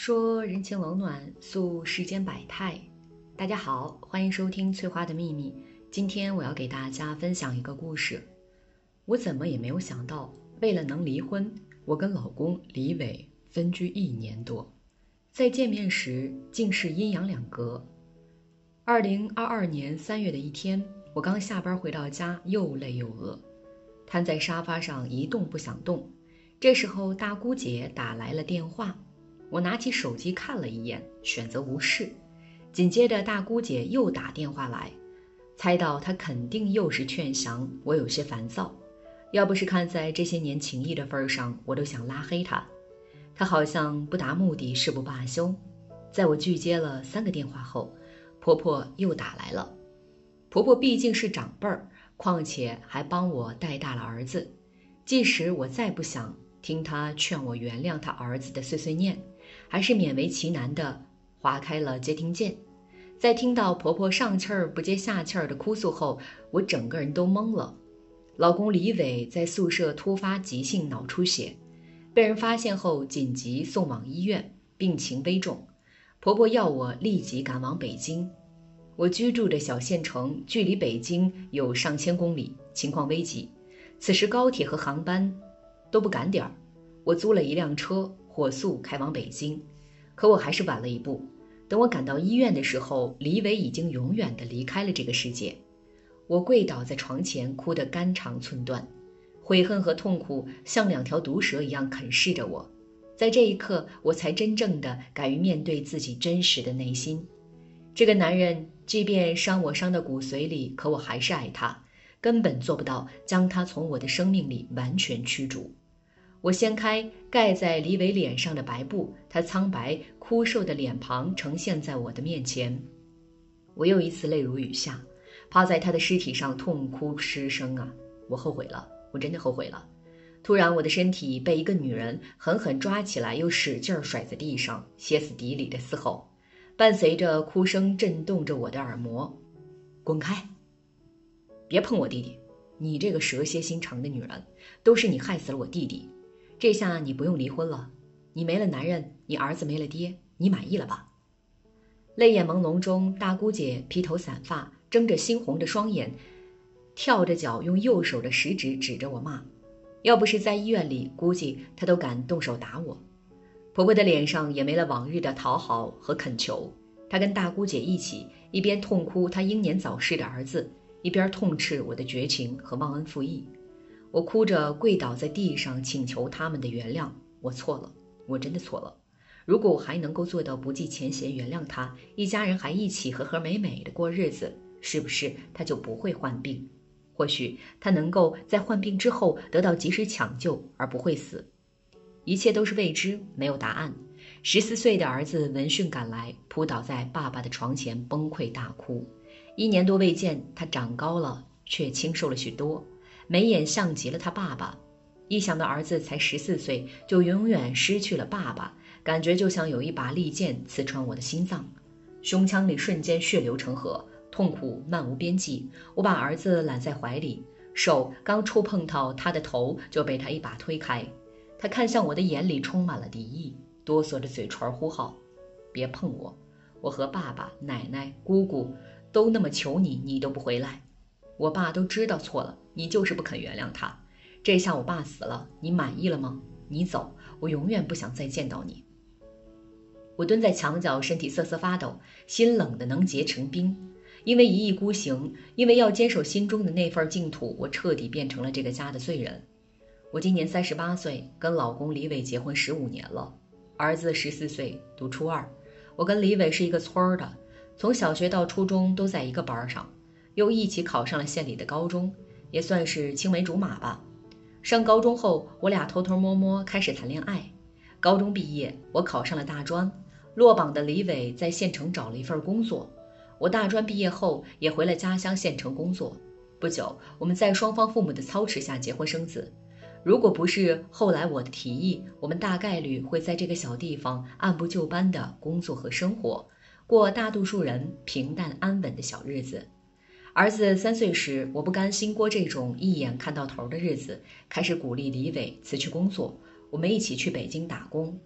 说人情冷暖，诉世间百态。大家好，欢迎收听翠花的秘密。今天我要给大家分享一个故事。我怎么也没有想到，为了能离婚，我跟老公李伟分居1年多，在见面时竟是阴阳两隔。2022年3月的一天，我刚下班回到家，又累又饿，瘫在沙发上一动不想动。这时候大姑姐打来了电话，我拿起手机看了一眼，选择无视。紧接着大姑姐又打电话来，猜到她肯定又是劝降，我有些烦躁。要不是看在这些年情谊的份上，我都想拉黑她。她好像不达目的誓不罢休。在我拒接了3个电话后，婆婆又打来了。婆婆毕竟是长辈儿，况且还帮我带大了儿子，即使我再不想听她劝我原谅她儿子的碎碎念，还是勉为其难地划开了接听键。在听到婆婆上气儿不接下气儿的哭诉后，我整个人都懵了。老公李伟在宿舍突发急性脑出血，被人发现后紧急送往医院，病情危重。婆婆要我立即赶往北京。我居住的小县城距离北京有上千公里，情况危急。此时高铁和航班都不赶点儿，我租了一辆车，火速开往北京。可我还是晚了一步。等我赶到医院的时候，李伟已经永远地离开了这个世界。我跪倒在床前，哭得肝肠寸断，悔恨和痛苦像2条毒蛇一样啃噬着我。在这一刻，我才真正地敢于面对自己真实的内心。这个男人即便伤我伤到骨髓里，可我还是爱他，根本做不到将他从我的生命里完全驱逐。我掀开盖在李伟脸上的白布，他苍白枯瘦的脸庞呈现在我的面前。我又一次泪如雨下，趴在他的尸体上痛哭失声啊！我后悔了，我真的后悔了。突然我的身体被一个女人狠狠抓起来，又使劲甩在地上，歇斯底里的嘶吼，伴随着哭声震动着我的耳膜。滚开！别碰我弟弟！你这个蛇蝎心肠的女人，都是你害死了我弟弟。这下你不用离婚了，你没了男人，你儿子没了爹，你满意了吧？泪眼朦胧中，大姑姐披头散发，睁着猩红的双眼，跳着脚用右手的食指指着我骂。要不是在医院里，估计她都敢动手打我。婆婆的脸上也没了往日的讨好和恳求，她跟大姑姐一起，一边痛哭她英年早逝的儿子，一边痛斥我的绝情和忘恩负义。我哭着跪倒在地上，请求他们的原谅。我错了，我真的错了。如果我还能够做到不计前嫌原谅他，一家人还一起和和美美的过日子，是不是他就不会患病？或许他能够在患病之后得到及时抢救，而不会死。一切都是未知，没有答案。14岁的儿子闻讯赶来，扑倒在爸爸的床前崩溃大哭。1年多未见，他长高了，却清瘦了许多，眉眼像极了他爸爸。一想到儿子才14岁就永远失去了爸爸，感觉就像有一把利剑刺穿我的心脏，胸腔里瞬间血流成河，痛苦漫无边际。我把儿子揽在怀里，手刚触碰到他的头，就被他一把推开。他看向我的眼里充满了敌意，哆嗦着嘴唇呼号：别碰我！我和爸爸、奶奶、姑姑都那么求你，你都不回来。我爸都知道错了，你就是不肯原谅他。这下我爸死了，你满意了吗？你走，我永远不想再见到你。我蹲在墙角，身体瑟瑟发抖，心冷得能结成冰。因为一意孤行，因为要坚守心中的那份净土，我彻底变成了这个家的罪人。我今年38岁，跟老公李伟结婚15年了，儿子14岁，读初2。我跟李伟是一个村儿的，从小学到初中都在一个班上，又一起考上了县里的高中，也算是青梅竹马吧。上高中后，我俩偷偷摸摸开始谈恋爱。高中毕业，我考上了大专，落榜的李伟在县城找了一份工作。我大专毕业后也回了家乡县城工作。不久，我们在双方父母的操持下结婚生子。如果不是后来我的提议，我们大概率会在这个小地方按部就班的工作和生活，过大多数人平淡安稳的小日子。儿子3岁时，我不甘心过这种一眼看到头的日子，开始鼓励李伟辞去工作，我们一起去北京打工。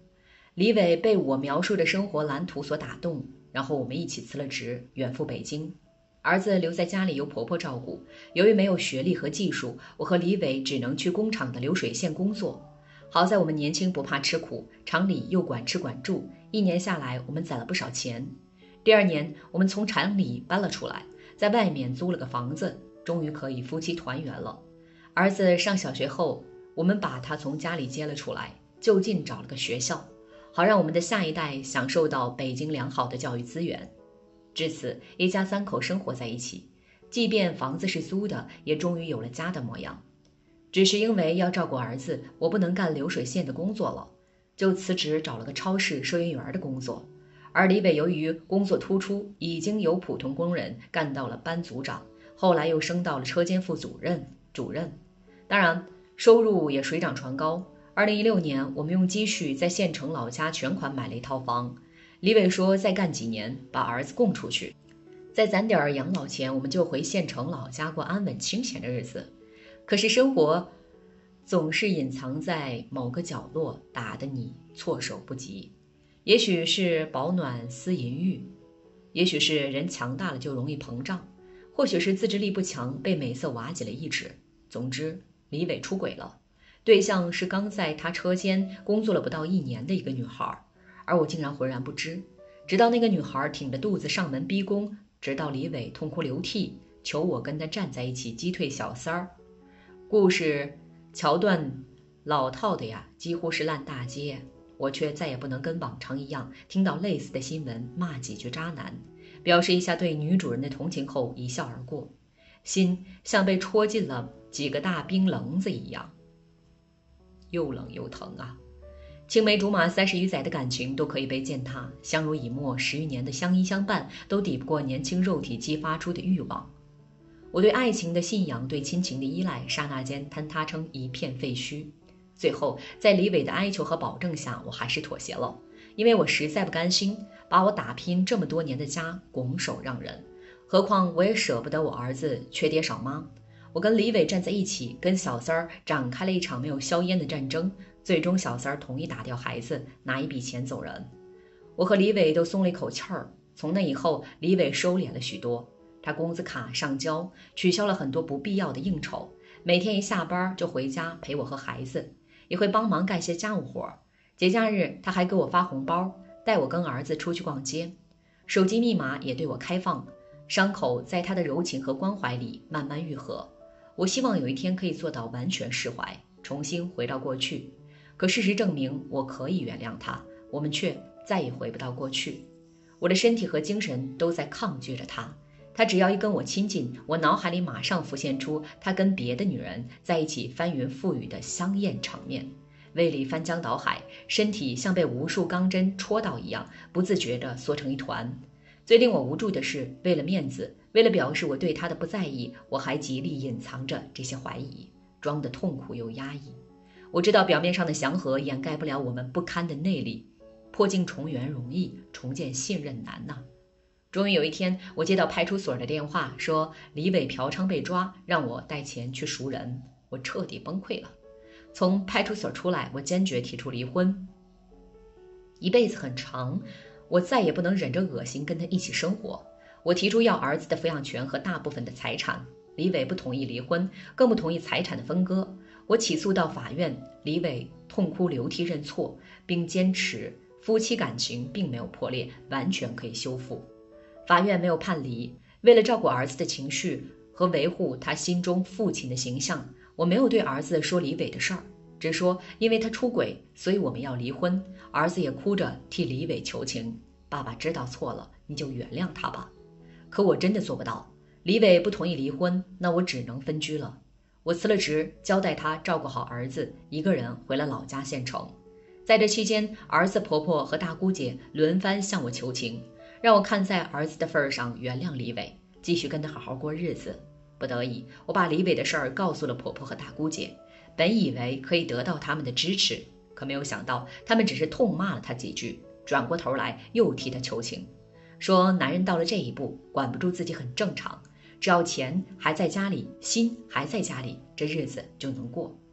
李伟被我描述的生活蓝图所打动，然后我们一起辞了职，远赴北京。儿子留在家里由婆婆照顾，由于没有学历和技术，我和李伟只能去工厂的流水线工作。好在我们年轻不怕吃苦，厂里又管吃管住，1年下来我们攒了不少钱。第2年，我们从厂里搬了出来，在外面租了个房子，终于可以夫妻团圆了。儿子上小学后，我们把他从家里接了出来，就近找了个学校，好让我们的下一代享受到北京良好的教育资源。至此，一家3口生活在一起，即便房子是租的，也终于有了家的模样。只是因为要照顾儿子，我不能干流水线的工作了，就辞职找了个超市收银员的工作。而李伟由于工作突出，已经由普通工人干到了班组长，后来又升到了车间副主任、主任。当然，收入也水涨船高。2016年，我们用积蓄在县城老家全款买了一套房。李伟说再干几年把儿子供出去，再攒点养老钱，我们就回县城老家过安稳清闲的日子。可是生活总是隐藏在某个角落，打得你措手不及。也许是饱暖思淫欲，也许是人强大了就容易膨胀，或许是自制力不强被美色瓦解了意志。总之，李伟出轨了，对象是刚在他车间工作了不到1年的一个女孩，而我竟然浑然不知。直到那个女孩挺着肚子上门逼宫，直到李伟痛哭流涕，求我跟他站在一起击退小三儿。故事桥段老套的呀，几乎是烂大街。我却再也不能跟往常一样听到类似的新闻骂几句渣男，表示一下对女主人的同情后一笑而过，心像被戳进了几个大冰棱子一样，又冷又疼啊！青梅竹马30余载的感情都可以被践踏，相濡以沫10余年的相依相伴都抵不过年轻肉体激发出的欲望。我对爱情的信仰，对亲情的依赖，刹那间坍塌成一片废墟。最后，在李伟的哀求和保证下，我还是妥协了，因为我实在不甘心把我打拼这么多年的家拱手让人。何况我也舍不得我儿子缺爹少妈。我跟李伟站在一起，跟小三儿展开了一场没有硝烟的战争。最终，小三儿同意打掉孩子，拿一笔钱走人。我和李伟都松了一口气儿。从那以后，李伟收敛了许多，他工资卡上交，取消了很多不必要的应酬，每天一下班就回家陪我和孩子。也会帮忙干些家务活，节假日他还给我发红包，带我跟儿子出去逛街，手机密码也对我开放，伤口在他的柔情和关怀里慢慢愈合。我希望有一天可以做到完全释怀，重新回到过去。可事实证明，我可以原谅他，我们却再也回不到过去。我的身体和精神都在抗拒着他。他只要一跟我亲近，我脑海里马上浮现出他跟别的女人在一起翻云覆雨的香艳场面，胃里翻江倒海，身体像被无数钢针戳到一样，不自觉地缩成一团。最令我无助的是，为了面子，为了表示我对他的不在意，我还极力隐藏着这些怀疑，装得痛苦又压抑。我知道表面上的祥和掩盖不了我们不堪的内力，破镜重圆容易，重建信任难呐。终于有一天，我接到派出所的电话，说李伟嫖娼被抓，让我带钱去赎人。我彻底崩溃了。从派出所出来，我坚决提出离婚。一辈子很长，我再也不能忍着恶心跟他一起生活。我提出要儿子的抚养权和大部分的财产，李伟不同意离婚，更不同意财产的分割。我起诉到法院，李伟痛哭流涕认错，并坚持夫妻感情并没有破裂，完全可以修复。法院没有判离。为了照顾儿子的情绪和维护他心中父亲的形象，我没有对儿子说李伟的事儿，只说因为他出轨，所以我们要离婚。儿子也哭着替李伟求情，爸爸知道错了，你就原谅他吧。可我真的做不到。李伟不同意离婚，那我只能分居了。我辞了职，交代他照顾好儿子，一个人回了老家县城。在这期间，儿子婆婆和大姑姐轮番向我求情，让我看在儿子的份上原谅李伟，继续跟他好好过日子。不得已，我把李伟的事儿告诉了婆婆和大姑姐，本以为可以得到他们的支持，可没有想到他们只是痛骂了他几句，转过头来又替他求情，说男人到了这一步，管不住自己很正常，只要钱还在家里，心还在家里，这日子就能过。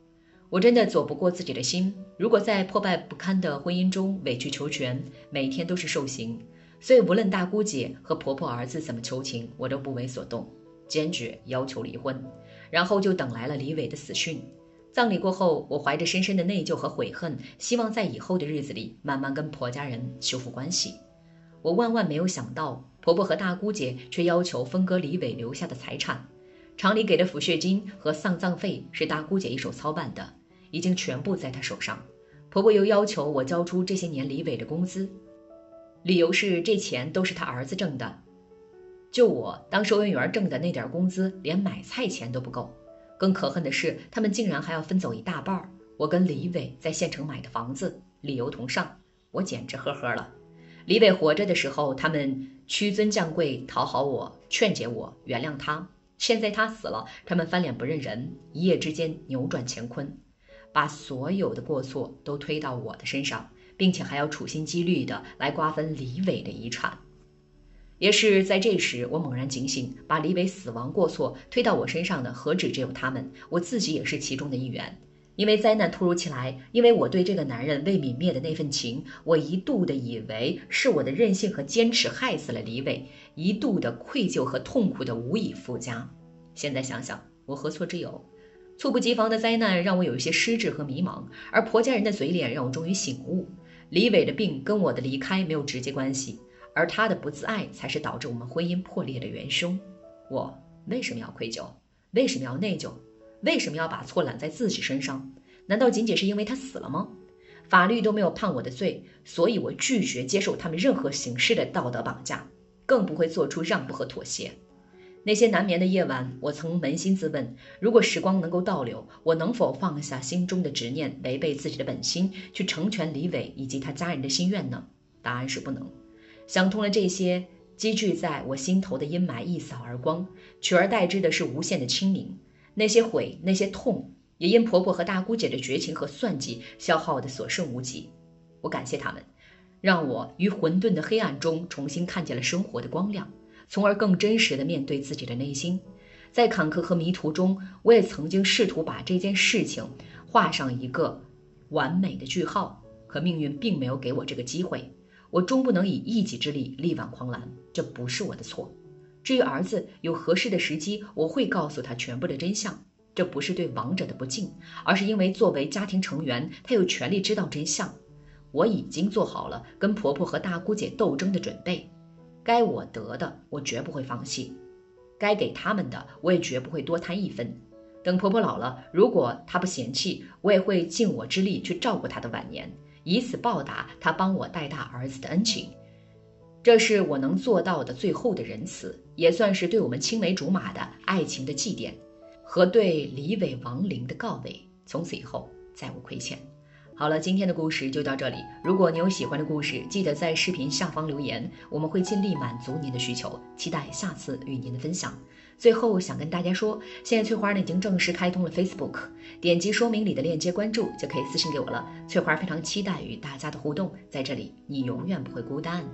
我真的走不过自己的心，如果在破败不堪的婚姻中委曲求全，每天都是受刑。所以无论大姑姐和婆婆儿子怎么求情，我都不为所动，坚决要求离婚。然后就等来了李伟的死讯。葬礼过后，我怀着深深的内疚和悔恨，希望在以后的日子里慢慢跟婆家人修复关系。我万万没有想到，婆婆和大姑姐却要求分割李伟留下的财产。厂里给的抚恤金和丧葬费是大姑姐一手操办的，已经全部在她手上。婆婆又要求我交出这些年李伟的工资，理由是这钱都是他儿子挣的，就我当收银员挣的那点工资，连买菜钱都不够。更可恨的是，他们竟然还要分走一大半我跟李伟在县城买的房子，理由同上，我简直呵呵了。李伟活着的时候，他们屈尊降贵，讨好我，劝解我，原谅他。现在他死了，他们翻脸不认人，一夜之间扭转乾坤，把所有的过错都推到我的身上，并且还要处心积虑的来瓜分李伟的遗产。也是在这时，我猛然警醒，把李伟死亡过错推到我身上的何止只有他们，我自己也是其中的一员。因为灾难突如其来，因为我对这个男人未泯灭的那份情，我一度的以为是我的任性和坚持害死了李伟，一度的愧疚和痛苦的无以复加。现在想想，我何错之有？猝不及防的灾难让我有一些失智和迷茫，而婆家人的嘴脸让我终于醒悟。李伟的病跟我的离开没有直接关系，而他的不自爱才是导致我们婚姻破裂的元凶。我为什么要愧疚？为什么要内疚？为什么要把错揽在自己身上？难道仅仅是因为他死了吗？法律都没有判我的罪，所以我拒绝接受他们任何形式的道德绑架，更不会做出让步和妥协。那些难眠的夜晚，我曾扪心自问，如果时光能够倒流，我能否放下心中的执念，违背自己的本心，去成全李伟以及他家人的心愿呢？答案是不能。想通了这些，积聚在我心头的阴霾一扫而光，取而代之的是无限的清明。那些悔，那些痛，也因婆婆和大姑姐的绝情和算计，消耗的所剩无几。我感谢他们，让我于混沌的黑暗中重新看见了生活的光亮，从而更真实地面对自己的内心。在坎坷和迷途中，我也曾经试图把这件事情画上一个完美的句号，可命运并没有给我这个机会。我终不能以一己之力力挽狂澜，这不是我的错。至于儿子，有合适的时机，我会告诉他全部的真相。这不是对亡者的不敬，而是因为作为家庭成员，他有权利知道真相。我已经做好了跟婆婆和大姑姐斗争的准备，该我得的，我绝不会放弃；该给他们的，我也绝不会多贪一分。等婆婆老了，如果她不嫌弃，我也会尽我之力去照顾她的晚年，以此报答她帮我带大儿子的恩情。这是我能做到的最后的仁慈，也算是对我们青梅竹马的爱情的祭奠，和对李伟亡灵的告慰。从此以后再无亏欠。好了，今天的故事就到这里。如果你有喜欢的故事，记得在视频下方留言，我们会尽力满足您的需求，期待下次与您的分享。最后想跟大家说，现在翠花呢已经正式开通了 Facebook， 点击说明里的链接关注就可以私信给我了。翠花非常期待与大家的互动，在这里你永远不会孤单。